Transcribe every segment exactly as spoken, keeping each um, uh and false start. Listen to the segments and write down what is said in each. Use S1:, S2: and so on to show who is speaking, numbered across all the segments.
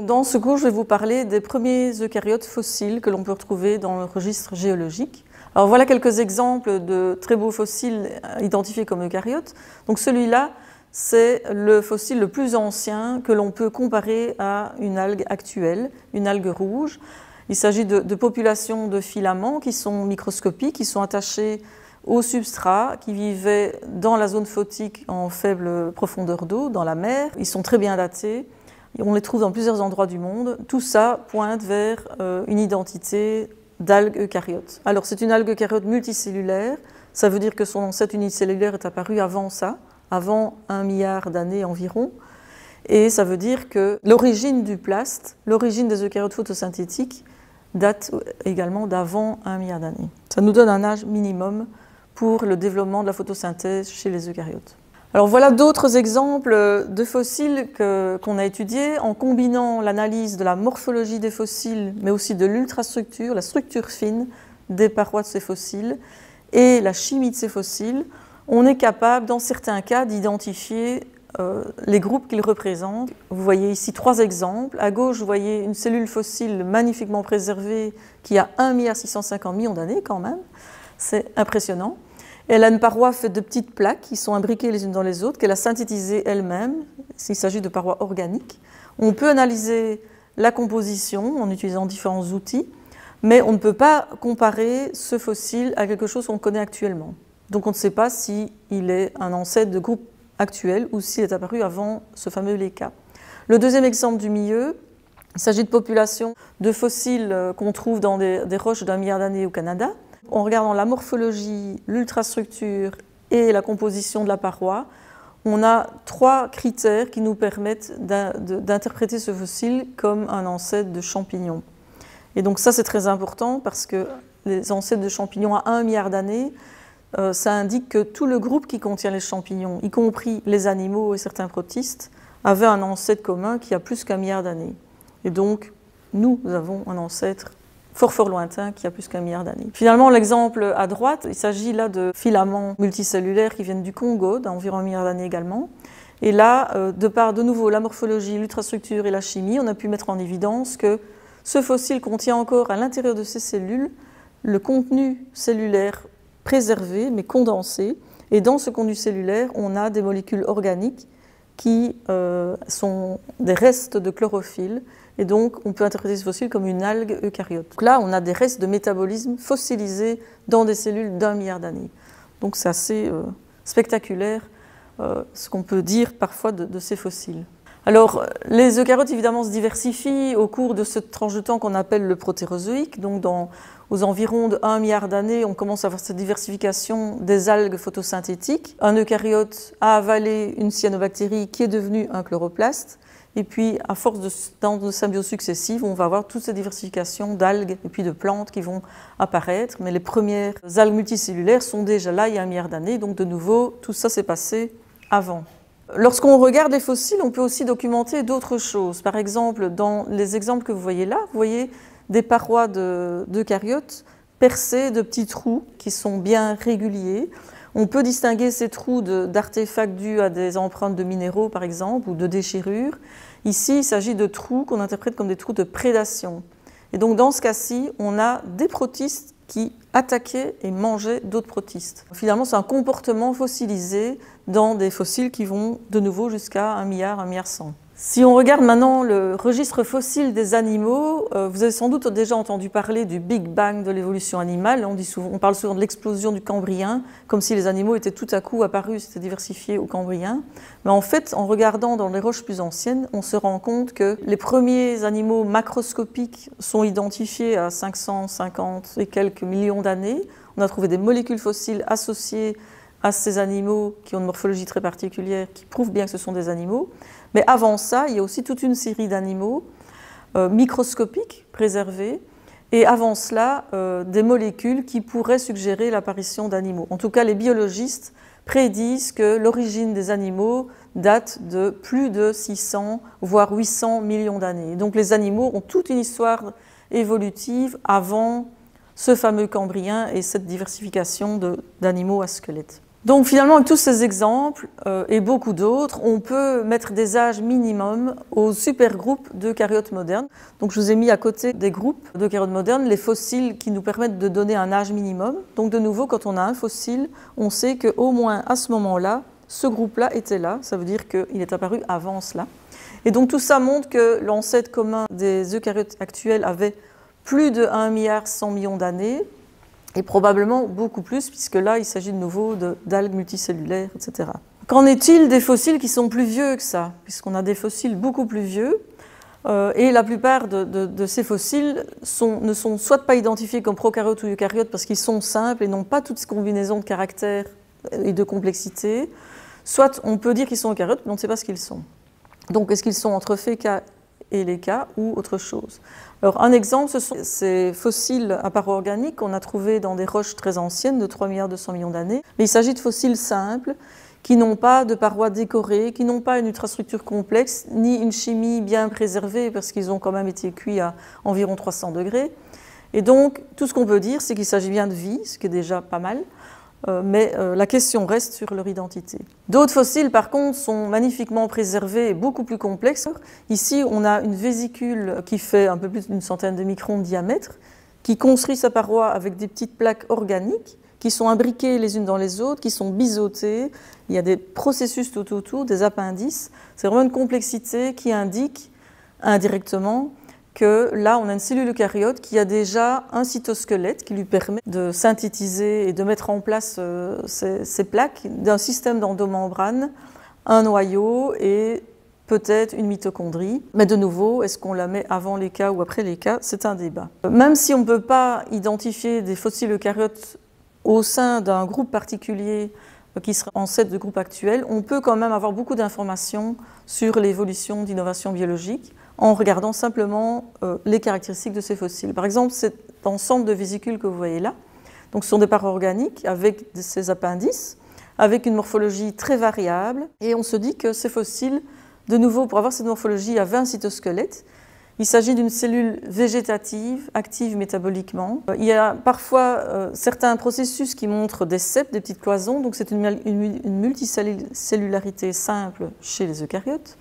S1: Dans ce cours, je vais vous parler des premiers eucaryotes fossiles que l'on peut retrouver dans le registre géologique. Alors voilà quelques exemples de très beaux fossiles identifiés comme eucaryotes. Donc celui-là, c'est le fossile le plus ancien que l'on peut comparer à une algue actuelle, une algue rouge. Il s'agit de, de populations de filaments qui sont microscopiques, qui sont attachés au substrat, qui vivaient dans la zone photique en faible profondeur d'eau, dans la mer. Ils sont très bien datés. On les trouve dans plusieurs endroits du monde. Tout ça pointe vers euh, une identité d'algue eucaryote. Alors c'est une algue eucaryote multicellulaire. Ça veut dire que son ancêtre unicellulaire est apparu avant ça, avant un milliard d'années environ. Et ça veut dire que l'origine du plaste, l'origine des eucaryotes photosynthétiques, date également d'avant un milliard d'années. Ça nous donne un âge minimum pour le développement de la photosynthèse chez les eucaryotes. Alors voilà d'autres exemples de fossiles que, qu'on a étudiés en combinant l'analyse de la morphologie des fossiles, mais aussi de l'ultrastructure, la structure fine des parois de ces fossiles et la chimie de ces fossiles. On est capable, dans certains cas, d'identifier euh, les groupes qu'ils représentent. Vous voyez ici trois exemples. À gauche, vous voyez une cellule fossile magnifiquement préservée qui a un milliard six cent cinquante millions d'années quand même. C'est impressionnant. Elle a une paroi faite de petites plaques qui sont imbriquées les unes dans les autres, qu'elle a synthétisées elle-même. Il s'agit de parois organiques. On peut analyser la composition en utilisant différents outils, mais on ne peut pas comparer ce fossile à quelque chose qu'on connaît actuellement. Donc on ne sait pas s'il est un ancêtre de groupe actuel ou s'il est apparu avant ce fameux Léka. Le deuxième exemple du milieu, il s'agit de populations de fossiles qu'on trouve dans des, des roches d'un milliard d'années au Canada. En regardant la morphologie, l'ultrastructure et la composition de la paroi, on a trois critères qui nous permettent d'interpréter ce fossile comme un ancêtre de champignons. Et donc ça, c'est très important parce que les ancêtres de champignons à un milliard d'années, euh, ça indique que tout le groupe qui contient les champignons, y compris les animaux et certains protistes, avait un ancêtre commun qui a plus qu'un milliard d'années. Et donc, nous, nous avons un ancêtre fort fort lointain qui a plus qu'un milliard d'années. Finalement, l'exemple à droite, il s'agit là de filaments multicellulaires qui viennent du Congo, d'environ un milliard d'années également. Et là, de par de nouveau la morphologie, l'ultrastructure et la chimie, on a pu mettre en évidence que ce fossile contient encore à l'intérieur de ces cellules le contenu cellulaire préservé, mais condensé. Et dans ce contenu cellulaire, on a des molécules organiques qui euh, sont des restes de chlorophylle. Et donc, on peut interpréter ce fossile comme une algue eucaryote. Donc là, on a des restes de métabolisme fossilisés dans des cellules d'un milliard d'années. Donc c'est assez euh, spectaculaire euh, ce qu'on peut dire parfois de, de ces fossiles. Alors, les eucaryotes, évidemment, se diversifient au cours de cette tranche de temps qu'on appelle le protérozoïque. Donc, dans, aux environs de un milliard d'années, on commence à avoir cette diversification des algues photosynthétiques. Un eucaryote a avalé une cyanobactérie qui est devenue un chloroplaste. Et puis, à force de, dans de symbioses successives, on va avoir toute cette diversification d'algues et puis de plantes qui vont apparaître. Mais les premières algues multicellulaires sont déjà là il y a un milliard d'années. Donc, de nouveau, tout ça s'est passé avant. Lorsqu'on regarde les fossiles, on peut aussi documenter d'autres choses. Par exemple, dans les exemples que vous voyez là, vous voyez des parois d'eucaryotes percées de petits trous qui sont bien réguliers. On peut distinguer ces trous d'artefacts dus à des empreintes de minéraux, par exemple, ou de déchirures. Ici, il s'agit de trous qu'on interprète comme des trous de prédation. Et donc, dans ce cas-ci, on a des protistes qui attaquaient et mangeaient d'autres protistes. Finalement, c'est un comportement fossilisé dans des fossiles qui vont de nouveau jusqu'à un milliard, un milliard cent. Si on regarde maintenant le registre fossile des animaux, euh, vous avez sans doute déjà entendu parler du Big Bang de l'évolution animale. On, dit souvent, on parle souvent de l'explosion du Cambrien, comme si les animaux étaient tout à coup apparus, s'étaient diversifiés au Cambrien. Mais en fait, en regardant dans les roches plus anciennes, on se rend compte que les premiers animaux macroscopiques sont identifiés à cinq cent cinquante et quelques millions d'années. On a trouvé des molécules fossiles associées à ces animaux qui ont une morphologie très particulière, qui prouvent bien que ce sont des animaux. Mais avant ça, il y a aussi toute une série d'animaux euh, microscopiques préservés, et avant cela, euh, des molécules qui pourraient suggérer l'apparition d'animaux. En tout cas, les biologistes prédisent que l'origine des animaux date de plus de six cents, voire huit cents millions d'années. Donc les animaux ont toute une histoire évolutive avant ce fameux Cambrien et cette diversification d'animaux à squelette. Donc finalement, avec tous ces exemples euh, et beaucoup d'autres, on peut mettre des âges minimums aux supergroupes d'eucaryotes modernes. Donc je vous ai mis à côté des groupes d'eucaryotes modernes les fossiles qui nous permettent de donner un âge minimum. Donc de nouveau, quand on a un fossile, on sait qu'au moins à ce moment-là, ce groupe-là était là. Ça veut dire qu'il est apparu avant cela. Et donc tout ça montre que l'ancêtre commun des eucaryotes actuels avait plus de un milliard cent millions d'années, et probablement beaucoup plus, puisque là, il s'agit de nouveau d'algues multicellulaires, et cetera. Qu'en est-il des fossiles qui sont plus vieux que ça? Puisqu'on a des fossiles beaucoup plus vieux, euh, et la plupart de, de, de ces fossiles sont, ne sont soit pas identifiés comme prokaryotes ou eucaryotes parce qu'ils sont simples et n'ont pas toutes ces combinaisons de caractères et de complexité, soit on peut dire qu'ils sont eucaryotes, mais on ne sait pas ce qu'ils sont. Donc, est-ce qu'ils sont entre féca et léca ou autre chose? Alors, un exemple, ce sont ces fossiles à parois organiques qu'on a trouvés dans des roches très anciennes de trois milliards deux cents millions d'années. Mais il s'agit de fossiles simples qui n'ont pas de parois décorées, qui n'ont pas une ultrastructure complexe, ni une chimie bien préservée parce qu'ils ont quand même été cuits à environ trois cents degrés. Et donc, tout ce qu'on peut dire, c'est qu'il s'agit bien de vie, ce qui est déjà pas mal. Euh, mais euh, la question reste sur leur identité. D'autres fossiles, par contre, sont magnifiquement préservés et beaucoup plus complexes. Ici, on a une vésicule qui fait un peu plus d'une centaine de microns de diamètre, qui construit sa paroi avec des petites plaques organiques, qui sont imbriquées les unes dans les autres, qui sont biseautées. Il y a des processus tout autour, des appendices. C'est vraiment une complexité qui indique indirectement que là, on a une cellule eucaryote qui a déjà un cytosquelette qui lui permet de synthétiser et de mettre en place euh, ces, ces plaques d'un système d'endomembrane, un noyau et peut-être une mitochondrie. Mais de nouveau, est-ce qu'on la met avant les cas ou après les cas? C'est un débat. Même si on ne peut pas identifier des fossiles eucaryotes au sein d'un groupe particulier qui serait ancêtre de groupe actuel, on peut quand même avoir beaucoup d'informations sur l'évolution d'innovation biologique en regardant simplement euh, les caractéristiques de ces fossiles. Par exemple, cet ensemble de vésicules que vous voyez là, donc ce sont des parois organiques avec ces appendices, avec une morphologie très variable, et on se dit que ces fossiles, de nouveau, pour avoir cette morphologie, avaient un cytosquelette. Il s'agit d'une cellule végétative, active métaboliquement. Il y a parfois euh, certains processus qui montrent des ceps, des petites cloisons, donc c'est une, une, une multicellularité simple chez les eucaryotes.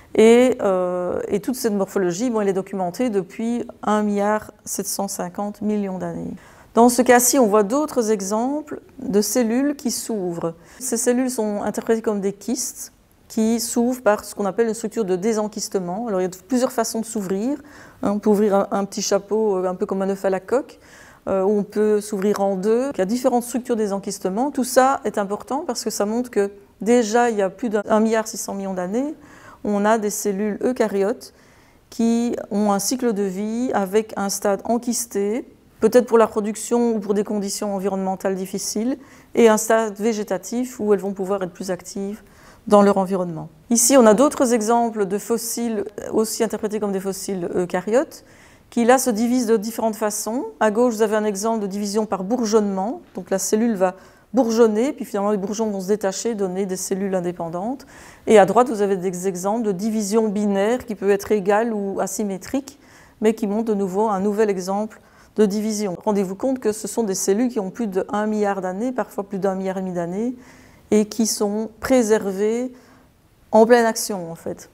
S1: Et, euh, et toute cette morphologie, bon, elle est documentée depuis un milliard sept cent cinquante millions d'années. Dans ce cas-ci, on voit d'autres exemples de cellules qui s'ouvrent. Ces cellules sont interprétées comme des kystes qui s'ouvrent par ce qu'on appelle une structure de désenquistement. Alors, il y a plusieurs façons de s'ouvrir. On peut ouvrir un, un petit chapeau, un peu comme un œuf à la coque, euh, ou on peut s'ouvrir en deux. Il y a différentes structures de désenquistement. Tout ça est important parce que ça montre que déjà, il y a plus d'un milliard six cents millions d'années, on a des cellules eucaryotes qui ont un cycle de vie avec un stade enquisté, peut-être pour la production ou pour des conditions environnementales difficiles, et un stade végétatif où elles vont pouvoir être plus actives dans leur environnement. Ici, on a d'autres exemples de fossiles aussi interprétés comme des fossiles eucaryotes qui là se divisent de différentes façons. À gauche, vous avez un exemple de division par bourgeonnement, donc la cellule va bourgeonner, puis finalement les bourgeons vont se détacher, donner des cellules indépendantes. Et à droite, vous avez des exemples de division binaire qui peut être égale ou asymétrique, mais qui montrent de nouveau un nouvel exemple de division. Rendez-vous compte que ce sont des cellules qui ont plus de un milliard d'années, parfois plus d'un milliard et demi d'années, et qui sont préservées en pleine action en fait.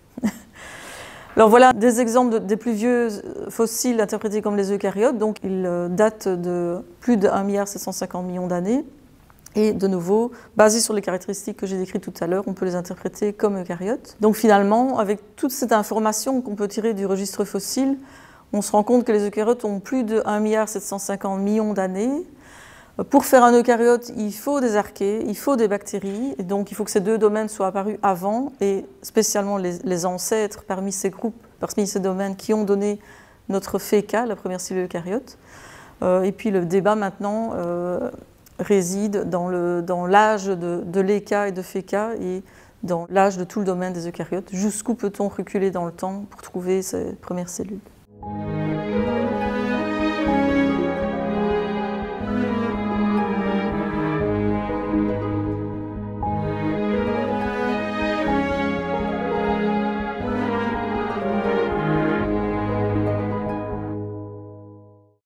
S1: Alors voilà des exemples de, des plus vieux fossiles interprétés comme les eucaryotes, donc ils datent de plus de un milliard sept cent cinquante millions d'années. Et de nouveau, basés sur les caractéristiques que j'ai décrites tout à l'heure, on peut les interpréter comme eucaryotes. Donc finalement, avec toute cette information qu'on peut tirer du registre fossile, on se rend compte que les eucaryotes ont plus de un milliard sept cent cinquante millions d'années. Pour faire un eucaryote, il faut des archées, il faut des bactéries, et donc il faut que ces deux domaines soient apparus avant, et spécialement les, les ancêtres parmi ces groupes, parmi ces domaines qui ont donné notre féca, la première cellule eucaryote. Euh, et puis le débat maintenant euh, réside dans l'âge dans de, de l'éca et de féca et dans l'âge de tout le domaine des eucaryotes. Jusqu'où peut-on reculer dans le temps pour trouver ces premières cellules?